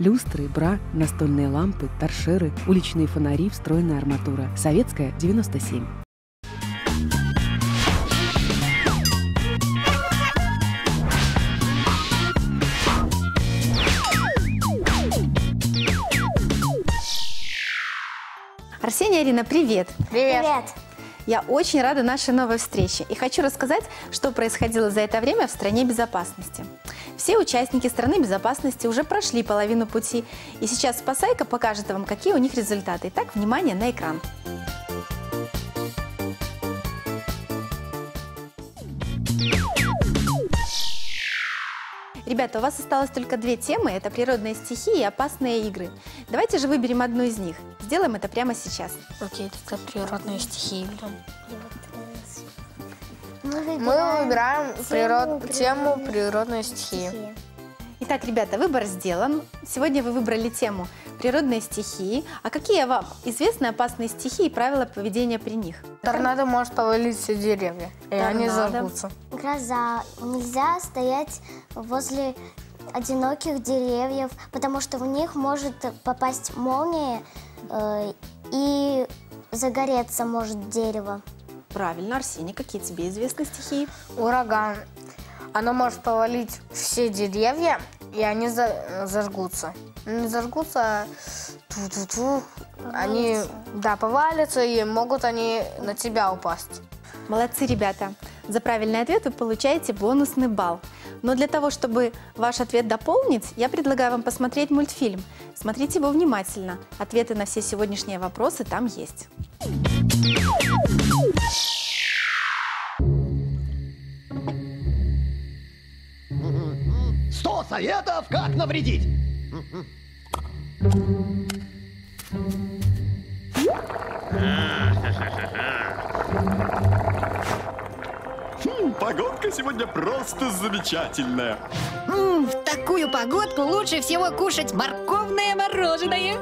Люстры, бра, настольные лампы, торшеры, уличные фонари, встроенная арматура. Советская, 97. Арсений, Арина, привет! Привет! Привет! Я очень рада нашей новой встрече и хочу рассказать, что происходило за это время в стране безопасности. Все участники страны безопасности уже прошли половину пути, и сейчас Спасайка покажет вам, какие у них результаты. Итак, внимание на экран. Ребята, у вас осталось только две темы – это природные стихии и опасные игры. Давайте же выберем одну из них. Сделаем это прямо сейчас. Окей, это природные стихии. Мы выбираем тему природные стихии. Итак, ребята, выбор сделан. Сегодня вы выбрали тему природные стихии. А какие вам известны опасные стихии и правила поведения при них? Торнадо может повалить все деревья, и они взорвутся. Гроза. Нельзя стоять возле одиноких деревьев, потому что в них может попасть молния и загореться может дерево. Правильно, Арсений, какие тебе известны стихии? Ураган. Оно может повалить все деревья, и они зажгутся. Не зажгутся, они повалятся, и могут они на тебя упасть. Молодцы, ребята! За правильный ответ вы получаете бонусный балл. Но для того, чтобы ваш ответ дополнить, я предлагаю вам посмотреть мультфильм. Смотрите его внимательно. Ответы на все сегодняшние вопросы там есть. 100 советов, как навредить. Погодка сегодня просто замечательная. В такую погодку лучше всего кушать морковное мороженое.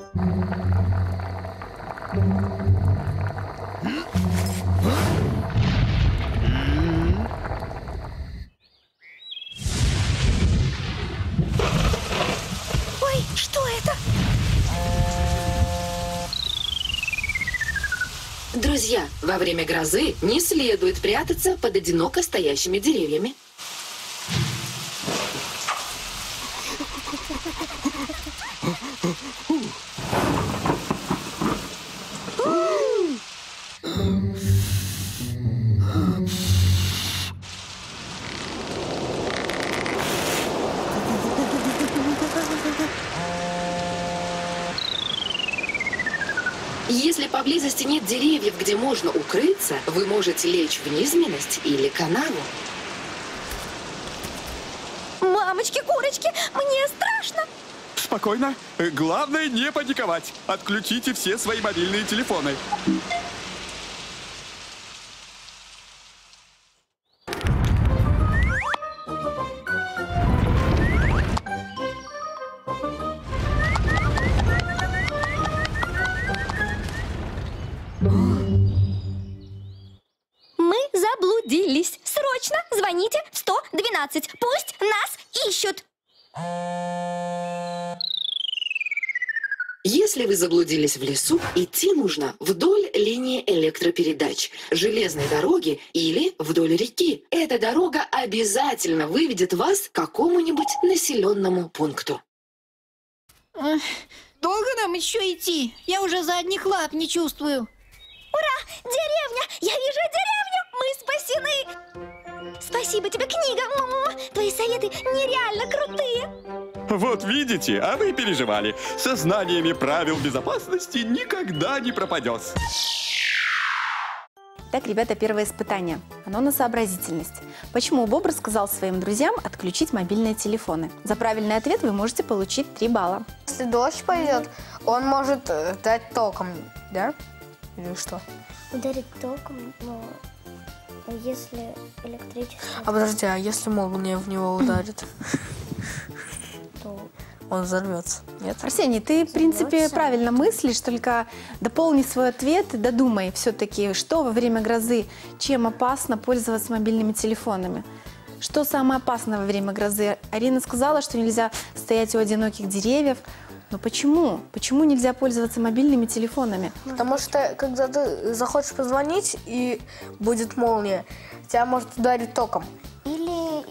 Ой, что это? Друзья, во время грозы не следует прятаться под одиноко стоящими деревьями. Если поблизости нет деревьев, где можно укрыться, вы можете лечь в низменность или канаву. Мамочки-курочки, мне страшно. Спокойно. Главное не паниковать. Отключите все свои мобильные телефоны. Заблудились. Срочно звоните в 112. Пусть нас ищут. Если вы заблудились в лесу, идти нужно вдоль линии электропередач, железной дороги или вдоль реки. Эта дорога обязательно выведет вас к какому-нибудь населенному пункту. Долго нам еще идти? Я уже задних лап не чувствую. Ура! Деревня! Я вижу деревню! Мы спасены! Спасибо тебе, книга! Твои советы нереально крутые! Вот видите, а вы переживали. Со знаниями правил безопасности никогда не пропадешь. Так, ребята, первое испытание. Оно на сообразительность. Почему бобр сказал своим друзьям отключить мобильные телефоны? За правильный ответ вы можете получить 3 балла. Если дождь пойдет, он может дать током, да? Или что? Ударить током, но если электричество... А подожди, а если молния в него ударит? То он взорвется, нет? Арсений, ты, в принципе, правильно мыслишь, только дополни свой ответ и додумай все-таки, что во время грозы, чем опасно пользоваться мобильными телефонами. Что самое опасное во время грозы? Арина сказала, что нельзя стоять у одиноких деревьев. Но почему? Почему нельзя пользоваться мобильными телефонами? Потому что, когда ты захочешь позвонить и будет молния, тебя может ударить током. Или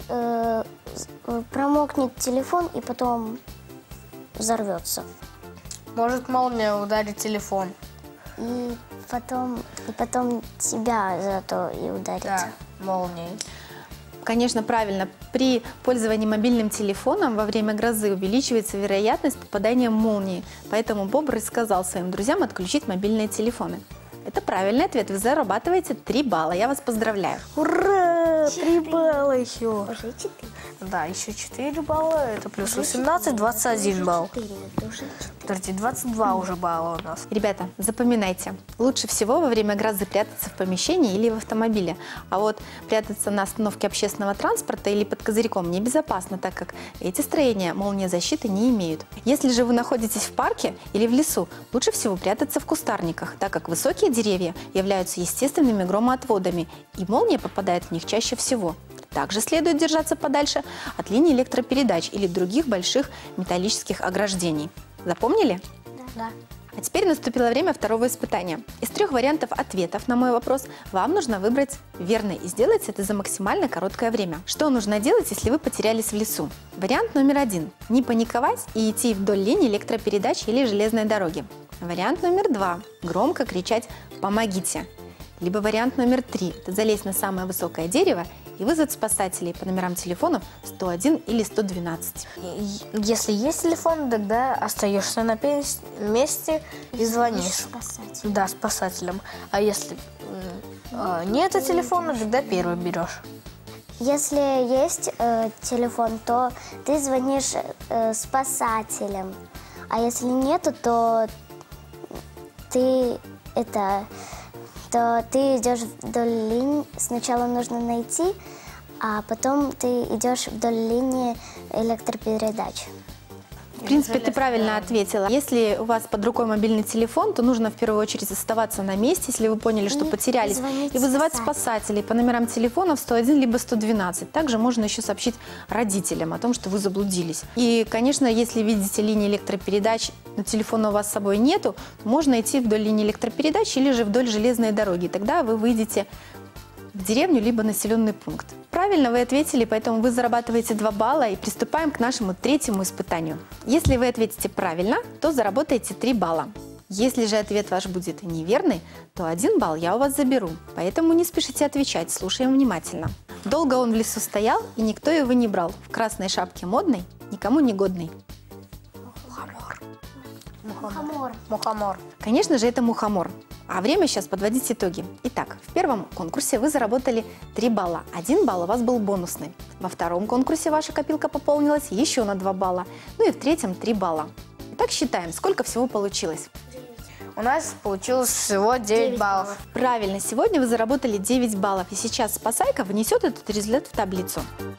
промокнет телефон и потом взорвется. Может молния ударить телефон. И потом тебя зато и ударит. Да, молнией. Конечно, правильно. При пользовании мобильным телефоном во время грозы увеличивается вероятность попадания молнии. Поэтому Бобр и сказал своим друзьям отключить мобильные телефоны. Это правильный ответ. Вы зарабатываете 3 балла. Я вас поздравляю. Ура! 3 балла еще. Уже 4. Да, еще 4 балла. Это плюс 18, 21 балл. 4, это уже 4. Подожди, 22 уже балла у нас. Ребята, запоминайте. Лучше всего во время грозы прятаться в помещении или в автомобиле. А вот прятаться на остановке общественного транспорта или под козырьком небезопасно, так как эти строения молниезащиты не имеют. Если же вы находитесь в парке или в лесу, лучше всего прятаться в кустарниках, так как высокие деревья являются естественными громоотводами, и молния попадает в них чаще всего. Также следует держаться подальше от линий электропередач или других больших металлических ограждений. Запомнили? Да. А теперь наступило время второго испытания. Из 3 вариантов ответов на мой вопрос вам нужно выбрать верный и сделать это за максимально короткое время. Что нужно делать, если вы потерялись в лесу? Вариант номер 1. Не паниковать и идти вдоль линии электропередач или железной дороги. Вариант номер 2. Громко кричать «Помогите!». Либо вариант номер 3. Это залезть на самое высокое дерево и вызвать спасателей по номерам телефонов 101 или 112. Если есть телефон, тогда остаешься на месте и звонишь. Спасатель. Да, спасателям. А если нет телефона, тогда первый берешь. Если есть телефон, то ты звонишь спасателям. А если нету, то ты идешь вдоль линии. Сначала нужно найти, а потом ты идешь вдоль линии электропередач. В принципе, ты правильно ответила. Если у вас под рукой мобильный телефон, то нужно в первую очередь оставаться на месте, если вы поняли, что И потерялись, звонить и вызывать спасателей по номерам телефонов 101 либо 112. Также можно еще сообщить родителям о том, что вы заблудились. И, конечно, если видите линии электропередач, но телефона у вас с собой нету, можно идти вдоль линии электропередач или же вдоль железной дороги. Тогда вы выйдете в деревню либо населенный пункт. Правильно вы ответили, поэтому вы зарабатываете 2 балла и приступаем к нашему 3-му испытанию. Если вы ответите правильно, то заработаете 3 балла. Если же ответ ваш будет неверный, то 1 балл я у вас заберу. Поэтому не спешите отвечать, слушаем внимательно. Долго он в лесу стоял, и никто его не брал. В красной шапке модной, никому не годной. Мухомор. Конечно же, это мухомор. А время сейчас подводить итоги. Итак, в первом конкурсе вы заработали 3 балла. 1 балл у вас был бонусный. Во втором конкурсе ваша копилка пополнилась еще на 2 балла. Ну и в третьем 3 балла. Итак, считаем, сколько всего получилось. У нас получилось всего 9 баллов. Правильно, сегодня вы заработали 9 баллов. И сейчас спасайка внесет этот результат в таблицу.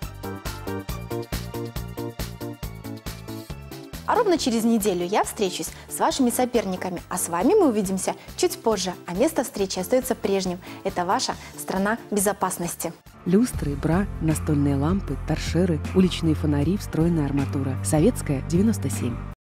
А ровно через неделю я встречусь с вашими соперниками, а с вами мы увидимся чуть позже, а место встречи остается прежним. Это ваша страна безопасности. Люстры, бра, настольные лампы, торшеры, уличные фонари, встроенная арматура. Советская, 97.